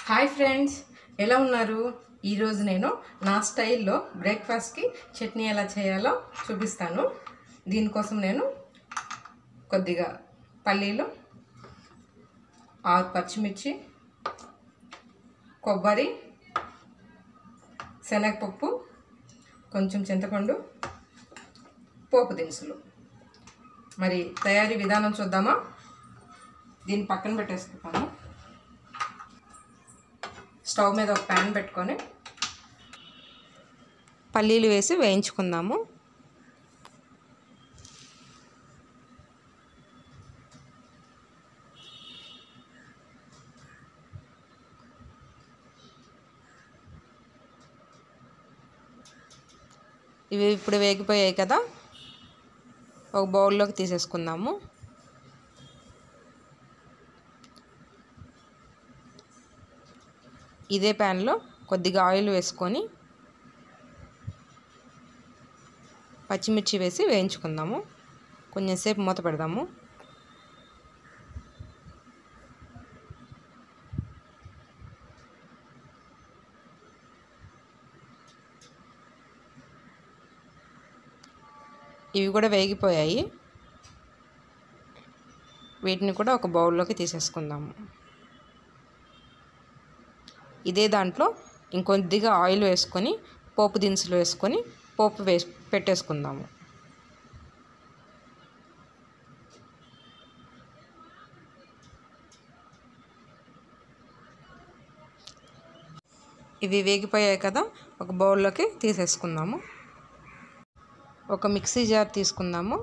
Hi friends, ఎలా ఉన్నారు? ఈరోజు నేను నా స్టైల్లో బ్రేక్ఫాస్ట్కి చట్నీ ఎలా చేయాలో చూపిస్తాను. దీనికోసం నేను కొద్దిగా పల్లీలు, 6 పచ్చిమిర్చి, కొబ్బరి, శనగపప్పు, కొంచెం చింతపండు, పోపు దినుసులు. మరి తయారీ విధానం చూద్దామా? దీన్ని పక్కన పెట్టేసుకుంటాను. స్టవ్ మీద ఒక ప్యాన్ పెట్టుకొని పల్లీలు వేసి వేయించుకుందాము. ఇవి ఇప్పుడు వేగిపోయాయి కదా, ఒక బౌల్లోకి తీసేసుకుందాము. ఇదే ప్యాన్లో కొద్దిగా ఆయిల్ వేసుకొని పచ్చిమిర్చి వేసి వేయించుకుందాము. కొంచెంసేపు మూత పెడదాము. ఇవి కూడా వేగిపోయాయి. వీటిని కూడా ఒక బౌల్లోకి తీసేసుకుందాము. ఇదే దాంట్లో ఇంకొద్దిగా ఆయిల్ వేసుకొని పోపు దినుసులు వేసుకొని పోపు పెట్టేసుకుందాము. ఇవి వేగిపోయాయి కదా, ఒక బౌల్లోకి తీసేసుకుందాము. ఒక మిక్సీ జార్ తీసుకుందాము.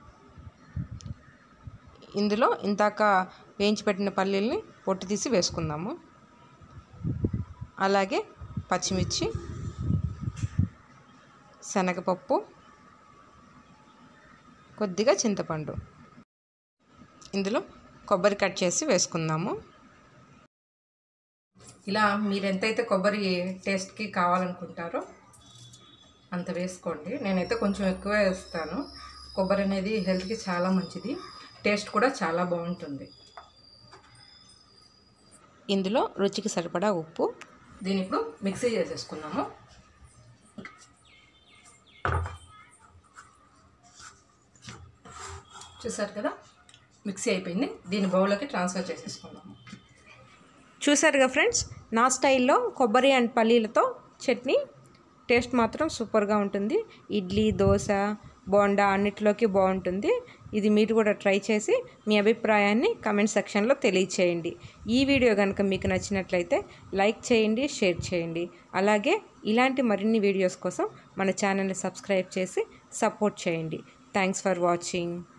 ఇందులో ఇందాక వేయించి పెట్టిన పల్లీల్ని పొట్టు తీసి వేసుకుందాము. అలాగే పచ్చిమిర్చి, శనగపప్పు, కొద్దిగా చింతపండు, ఇందులో కొబ్బరి కట్ చేసి వేసుకుందాము. ఇలా మీరు ఎంతైతే కొబ్బరి టేస్ట్కి కావాలనుకుంటారో అంత వేసుకోండి. నేనైతే కొంచెం ఎక్కువ వేస్తాను. కొబ్బరి అనేది హెల్త్కి చాలా మంచిది, టేస్ట్ కూడా చాలా బాగుంటుంది. ఇందులో రుచికి సరిపడా ఉప్పు. దీన్ని ఇప్పుడు మిక్సీ చేసేసుకున్నాము. చూసారు కదా, మిక్సీ అయిపోయింది. దీన్ని బౌల్లోకి ట్రాన్స్ఫర్ చేసేసుకుందాము. చూసారుగా ఫ్రెండ్స్, నా స్టైల్లో కొబ్బరి అండ్ పల్లీలతో చట్నీ టేస్ట్ మాత్రం సూపర్గా ఉంటుంది. ఇడ్లీ, దోశ, బోండా అన్నిటిలోకి బాగుంటుంది. ఇది మీరు కూడా ట్రై చేసి మీ అభిప్రాయాన్ని కమెంట్ సెక్షన్లో తెలియచేయండి. ఈ వీడియో కనుక మీకు నచ్చినట్లయితే లైక్ చేయండి, షేర్ చేయండి. అలాగే ఇలాంటి మరిన్ని వీడియోస్ కోసం మన ఛానల్ని సబ్స్క్రైబ్ చేసి సపోర్ట్ చేయండి. Thanks for watching.